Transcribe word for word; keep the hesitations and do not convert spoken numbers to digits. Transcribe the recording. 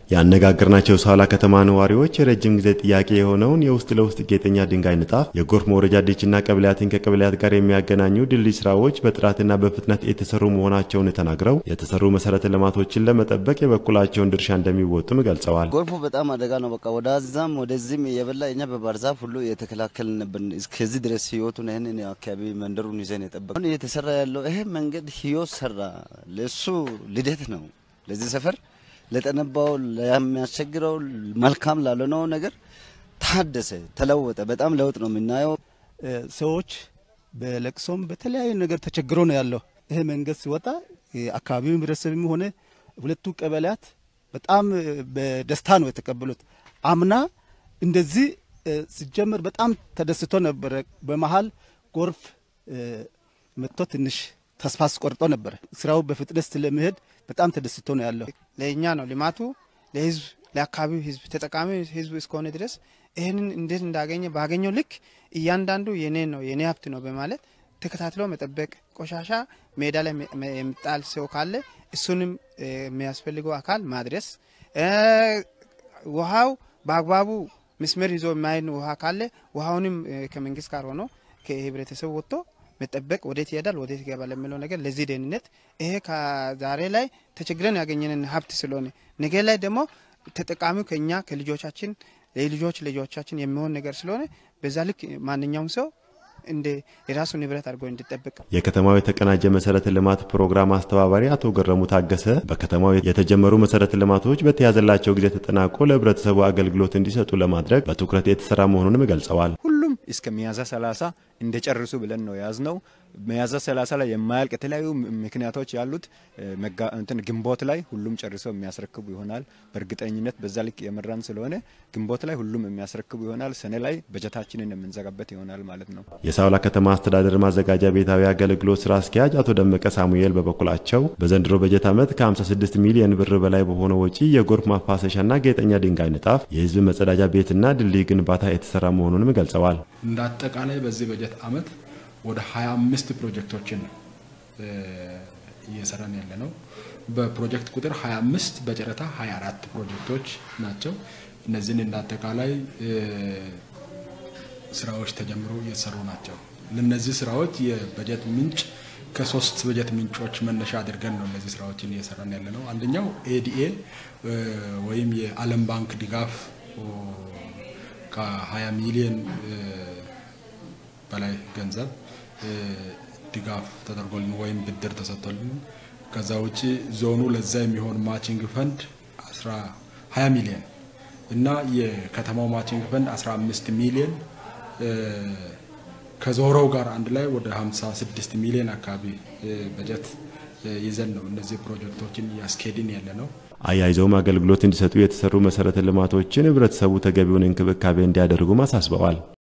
ያነጋገርናቸው ሳውላ ከተማ ነዋሪዎች የረጅም ጊዜ ጥያቄ የሆነውን የውስጥ ለውስጥ ጌጠኛ ድንጋይ ንጣፍ የጎርፍ መውረጃ ዲችና ቀበሌያትን ከቀበሌያት ጋር የሚያገናኙ ድልድይ ስራዎች በጥራትና በፍጥነት የተሰሩ መሆናቸውን ተናግረው የተሰሩ መሰረተ ልማቶችን ለመጠበቅ የበኩላቸውን ድርሻ እንደሚወጡም ገልጸዋል። ጎርፉ በጣም አደጋ ነው። በቃ ወዳዛም ወደዚህም የበላ እኛ በባርዛፍ ሁሉ የተከላከልንብን እስከዚህ ድረስ ህይወቱን እነን አካባቢ መንደሩን ይዘን የጠበቀን እየተሰራ ያለው ይሄ መንገድ ህይወት ሰራ ለሱ ልደት ነው። ለዚህ ሰፈር ለተነባው ለሚያስቸግረው መልካም ላለነው ነገር ታደሰ ተለወጠ። በጣም ለውጥ ነው የምናየው። ሰዎች በለቅሶም በተለያየ ነገር ተቸግሮ ነው ያለው። ይሄ መንገድ ሲወጣ አካባቢው ህብረተሰብም ሆነ ሁለቱ ቀበሌያት በጣም በደስታ ነው የተቀበሉት። አምና እንደዚህ ሲጀመር በጣም ተደስቶ ነበር። በመሃል ጎርፍ መጥቶ ትንሽ ተስፋ አስቆርጦ ነበር። ስራው በፍጥነት ስለመሄድ በጣም ተደስቶ ነው ያለው። ለኛ ነው ልማቱ ለህዝብ ለአካባቢው ህዝብ ተጠቃሚ ህዝብ እስከሆነ ድረስ ይሄንን እንዴት እንዳገኘ ባገኘው ልክ እያንዳንዱ የኔ ነው የኔ ሀብት ነው በማለት ተከታትሎ መጠበቅ፣ ቆሻሻ ሜዳ ላይ የሚጣል ሰው ካለ እሱንም የሚያስፈልገው አካል ማድረስ፣ ውሃው በአግባቡ መስመር ይዞ የማይን ውሃ ካለ ውሃውንም ከመንግስት ጋር ሆኖ ከህብረተሰቡ ወጥቶ መጠበቅ ወዴት ይሄዳል ወዴት ይገባል የሚለው ነገር ለዚህ ደህንነት ይሄ ከዛሬ ላይ ተቸግረን ያገኘንን ሀብት ስለሆነ ነገ ላይ ደግሞ ተጠቃሚው ከኛ ከልጆቻችን ለልጆች ልጆቻችን የሚሆን ነገር ስለሆነ በዛ ልክ ማንኛውም ሰው እንደ የራሱ ንብረት አድርጎ እንዲጠብቅ የከተማው የተቀናጀ መሰረተ ልማት ፕሮግራም አስተባባሪ አቶ ገረሙ ታገሰ በከተማው የተጀመሩ መሰረተ ልማቶች በተያዘላቸው ጊዜ ተጠናቆ ለህብረተሰቡ አገልግሎት እንዲሰጡ ለማድረግ በትኩረት የተሰራ መሆኑንም ገልጸዋል። ሁሉም እስከ ሚያዝያ ሰላሳ እንደጨርሱ ብለን ነው ያዝነው። ሚያዝያ ሰላሳ ላይ የማያልቅ የተለያዩ ምክንያቶች ያሉት እንትን ግንቦት ላይ ሁሉም ጨርሰው የሚያስረክቡ ይሆናል። በእርግጠኝነት በዛ ልክ የመራን ስለሆነ ግንቦት ላይ ሁሉም የሚያስረክቡ ይሆናል። ሰኔ ላይ በጀታችንን የምንዘጋበት ይሆናል ማለት ነው። የሳውላ ከተማ አስተዳደር ማዘጋጃ ቤታዊ አገልግሎት ስራ አስኪያጅ አቶ ደመቀ ሳሙኤል በበኩላቸው በዘንድሮ በጀት ዓመት ከ56 ሚሊዮን ብር በላይ በሆነ ወጪ የጎርፍ ማፋሰሻና ጌጠኛ ድንጋይ ንጣፍ የህዝብ መጸዳጃ ቤትና ድልድይ ግንባታ የተሰራ መሆኑንም ገልጸዋል። እንደ አጠቃላይ በዚህ በጀት ዓመት ወደ ሃያ አምስት ፕሮጀክቶችን እየሰራን ያለነው በፕሮጀክት ቁጥር ሃያ አምስት በጨረታ ሃያ አራት ፕሮጀክቶች ናቸው። እነዚህን እንደ አጠቃላይ ስራዎች ተጀምሮ እየሰሩ ናቸው። ለነዚህ ስራዎች የበጀት ምንጭ ከሶስት በጀት ምንጮች መነሻ አድርገን ነው እነዚህ ስራዎችን እየሰራን ያለነው። አንደኛው ኤዲኤ ወይም የዓለም ባንክ ድጋፍ ከ20 ሚሊዮን በላይ ገንዘብ ድጋፍ ተደርጎልን ወይም ብድር ተሰጥቶልን ከዛ ውጪ ዞኑ ለዛ የሚሆን ማቺንግ ፈንድ ሃያ ሚሊዮን እና የከተማው ማቺንግ ፈንድ አስራ አምስት ሚሊዮን ከዞሮው ጋር አንድ ላይ ወደ ሃምሳ ስድስት ሚሊዮን አካባቢ በጀት ይዘን ነው እነዚህ ፕሮጀክቶችን ያስኬድን ያለነው። አያይዘውም አገልግሎት እንዲሰጡ የተሰሩ መሰረተ ልማቶችን ህብረተሰቡ ተገቢውን እንክብካቤ እንዲያደርጉ ማሳስበዋል።